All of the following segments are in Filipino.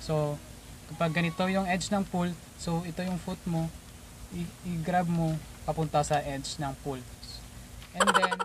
So kapag ganito yung edge ng pool, so ito yung foot mo, i-grab mo papunta sa edge ng pool. And then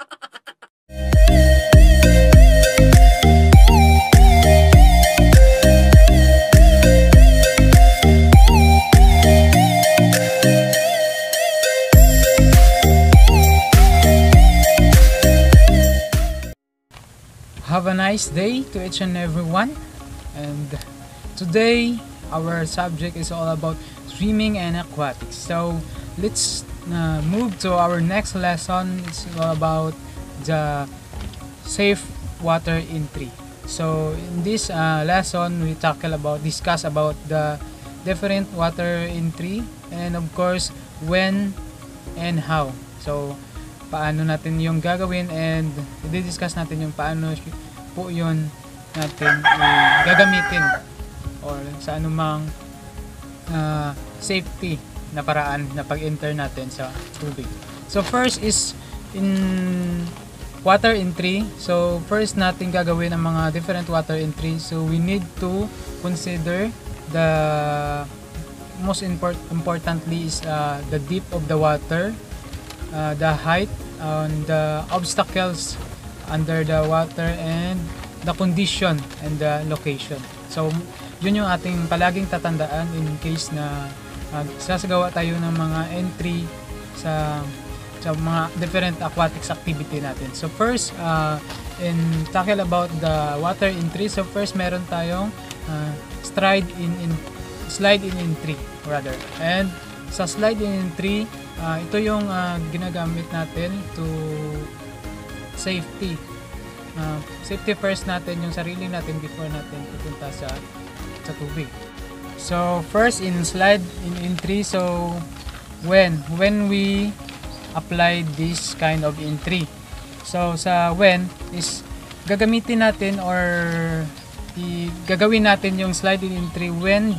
have a nice day to each and everyone. And today our subject is all about swimming and aquatics. So let's move to our next lesson. It's all about the safe water entry. So in this lesson we discuss about the different water entry, and of course when and how. So paano natin yung gagawin, and i-discuss natin yung paano po yun natin gagamitin or sa anumang safety na paraan na pag-enter natin sa tubig. So first is in water entry. So first natin gagawin ang mga different water entry. So we need to consider the most importantly is the depth of the water, the height, the obstacles under the water, and the condition and the location. So yun yung ating palaging tatandaan in case na sasagawa tayo ng mga entry sa mga different aquatics activity natin. So first, in tackle about the water entry, so first meron tayong slide in entry rather. And sa slide in entry, ito yung ginagamit natin to safety. Safety first natin yung sarili natin before natin pupunta sa tubig. So first in slide in entry, so when we apply this kind of entry, so sa when is gagamitin natin or gagawin natin yung slide in entry when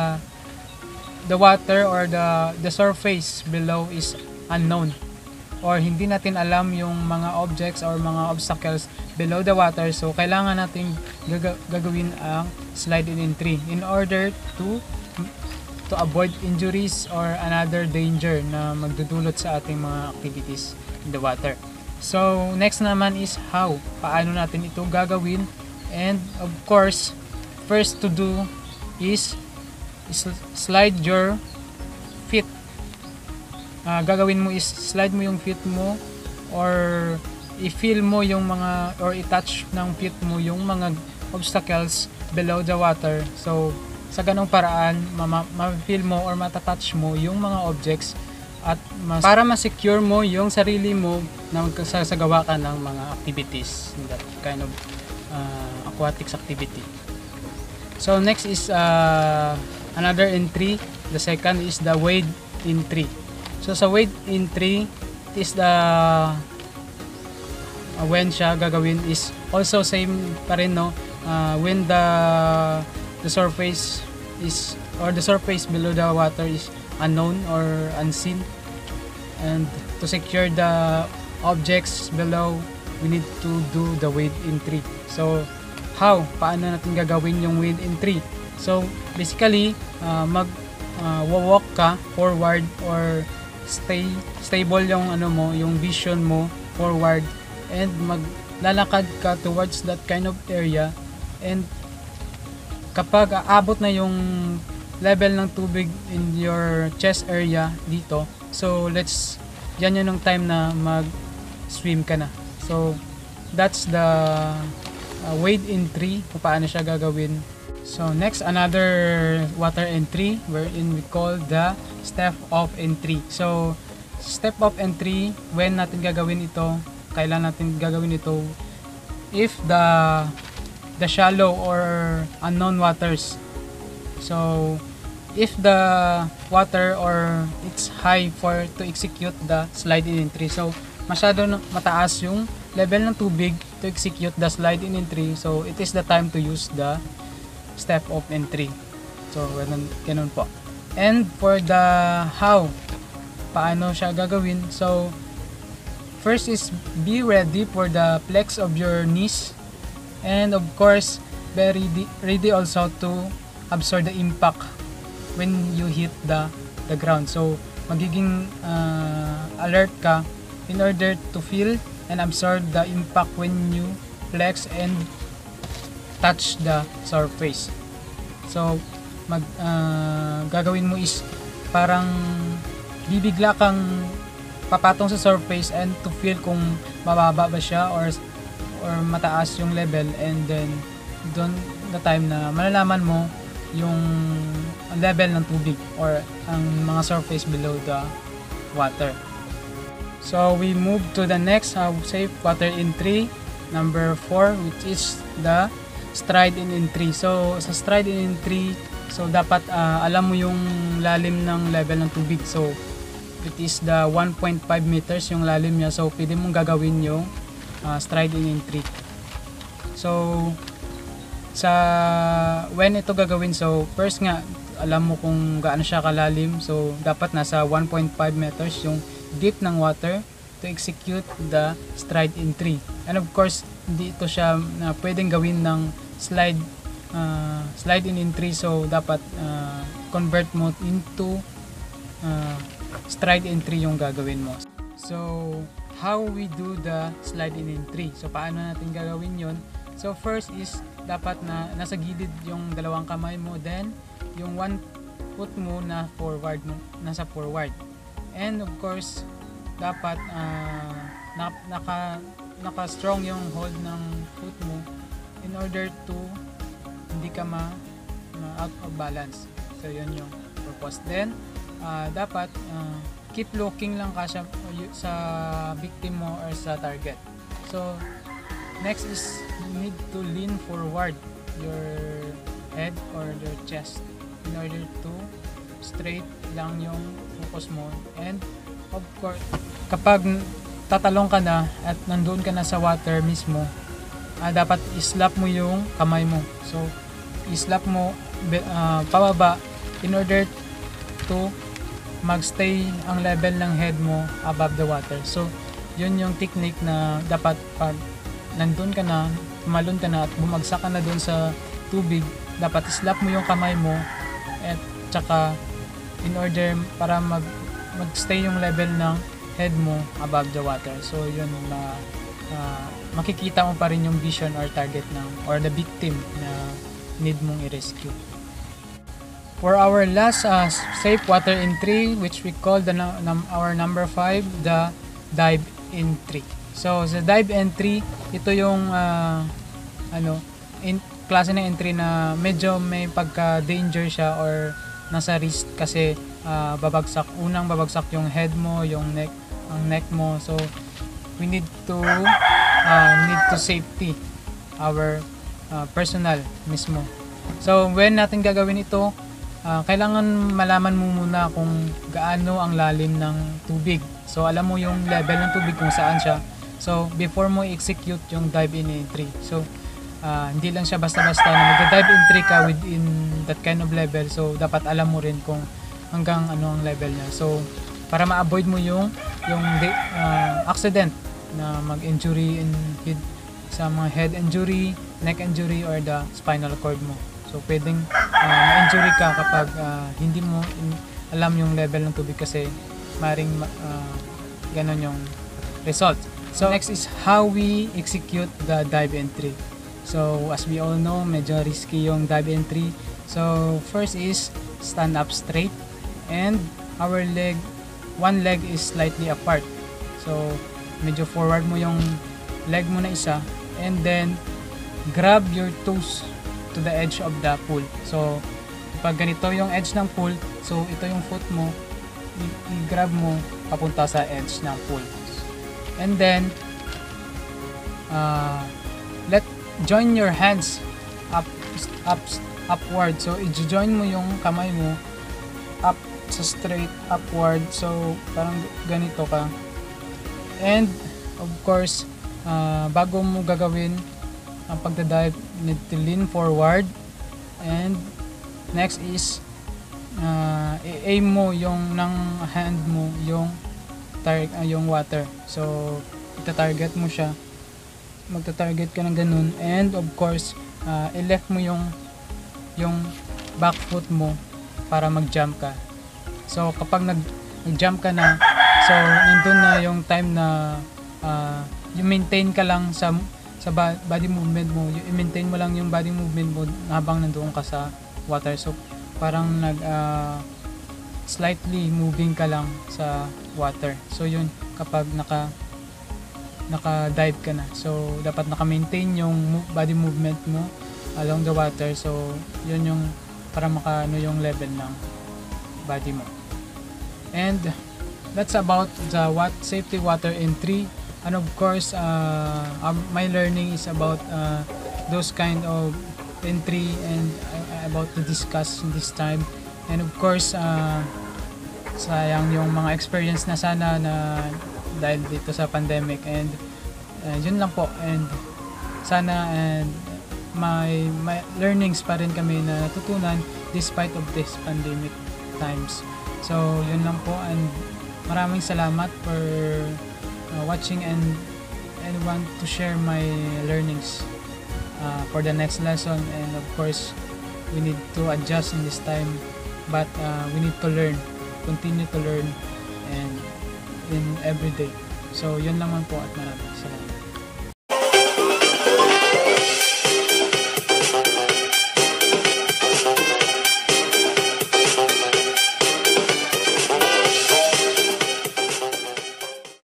the water or the surface below is unknown, or hindi natin alam yung mga objects or mga obstacles below the water. So kailangan natin gagawin ang slide in entry in order to avoid injuries or another danger na magdudulot sa ating mga activities in the water. So next naman is how, paano natin ito gagawin. And of course, first to do is slide your feet. Gagawin mo is slide mo yung feet mo, or i-feel mo yung mga, or i-touch ng feet mo yung mga obstacles below the water. So sa ganong paraan, ma-feel mo or matatouch mo yung mga objects, at para ma-secure mo yung sarili mo na magsasagawa ka ng mga activities in that kind of aquatics activity. So next is another entry. The second is the wade entry. So sa wade entry is the when siya gagawin is also same pa rin, no? When the surface is, or the surface below the water is unknown or unseen, and to secure the objects below, we need to do the wade entry. So how, paano natin gagawin yung wade entry? So basically, walk ka forward, or stable yung yung vision mo forward, and maglalakad ka towards that kind of area. And kapag aabot na yung level ng tubig in your chest area dito, so yan yung time na mag-swim ka na. So that's the wade entry, kung paano siya gagawin. So next, another water entry wherein we call the step of entry. So step of entry, when natin gagawin ito, kailan natin gagawin ito? If the shallow or unknown waters. So if the water or it's high for to execute the slide in entry, so masyado mataas yung level ng tubig to execute the slide in entry, so it is the time to use the step of entry. So ganun po. And for the how, paano siya gagawin? So first is be ready for the flex of your knees, and of course be ready also to absorb the impact when you hit the ground. So magiging alert ka in order to feel and absorb the impact when you flex and touch the surface. So gagawin mo is parang bibigla kang papatong sa surface and to feel kung mababa ba siya or mataas yung level, and then doon the time na malalaman mo yung level ng tubig or ang mga surface below the water. So we move to the next safe water entry, number 4, which is the stride in entry. So sa stride in entry, so dapat alam mo yung lalim ng level ng tubig. So it is the 1.5 meters yung lalim niya. So pwede mong gagawin yung stride in entry. So when ito gagawin, so first nga alam mo kung gaano siya kalalim. So dapat nasa 1.5 meters yung deep ng water to execute the stride entry. And of course, hindi ito siya pwedeng gawin ng slide in entry. So dapat convert mo into stride entry yung gagawin mo. So how we do the slide in entry? So paano natin gagawin yon? So first is dapat na nasa gilid yung dalawang kamay mo, then yung one foot mo na forward, nasa forward. And of course, dapat naka-strong yung hold ng foot mo in order to hindi ka out of balance. So yun yung purpose. Then dapat keep looking lang ka sa victim mo or sa target. So next is you need to lean forward your head or your chest in order to straight lang yung focus mo. And of course, kapag tatalong ka na at nandun ka na sa water mismo, dapat islap mo yung kamay mo. So islap mo pababa in order to magstay ang level ng head mo above the water. So yun yung technique na dapat pag nandun ka na, tumalon ka na at bumagsak ka na dun sa tubig, dapat islap mo yung kamay mo at tsaka in order para magstay yung level ng head mo above the water. So yun makikita mo pa rin yung vision or target or the victim na need mong i-rescue. For our last safe water entry, which we call our number 5, the dive entry. So sa dive entry, ito yung klase ng entry na medyo may pagka-danger siya or nasa risk kasi babagsak yung head mo, yung neck mo. So we need to safety our personal mismo. So when natin gagawin ito, kailangan malaman mo muna kung gaano ang lalim ng tubig. So alam mo yung level ng tubig kung saan siya. So before mo i-execute yung dive in entry. So hindi lang siya basta-basta na mag-dive entry ka within that kind of level. So dapat alam mo rin kung hanggang ano ang level niya. So para ma-avoid mo yung accident na mag-injury sa mga head injury, neck injury or the spinal cord mo. So pwedeng ma-injury ka kapag hindi mo alam yung level ng tubig kasi maring ganon yung result. So next is how we execute the dive entry. So as we all know, medyo risky yung dive entry. So first is stand up straight and one leg is slightly apart. So medyo forward mo yung leg mo na isa and then grab your toes to the edge of the pool. So pag ganito yung edge ng pool, so ito yung foot mo, i-grab mo papunta sa edge ng pool. And then join your hands upward. So i-join mo yung kamay mo up sa straight upward. So parang ganito ka. And of course, bago mo gagawin ang pagdadive, need to lean forward. And next is i-aim mo yung ng hand mo yung water. So ita-target mo siya, magta-target ka ng ganun. And of course, i-left mo yung back foot mo para mag-jump ka. So kapag nag-jump ka na, so nandun na yung time na you maintain ka lang sa body movement mo. I-maintain mo lang yung body movement mo habang nandoon ka sa water. So parang slightly moving ka lang sa water. So yun, kapag naka-dive ka na. So dapat naka-maintain yung body movement mo along the water. So yun yung para makaano yung level ng body mo. And that's about the safety water entry. And of course, my learning is about those kind of entry and about to discuss this time. And of course, sayang yung mga experience na sana na dahil dito sa pandemic. And yun lang po. And sana and may learnings pa rin kami na natutunan despite of this pandemic times. So yun lang po, and maraming salamat for watching and want to share my learnings for the next lesson. And of course, we need to adjust in this time, but we need to learn, continue to learn, and in every day. So yun lang po, at maraming salamat.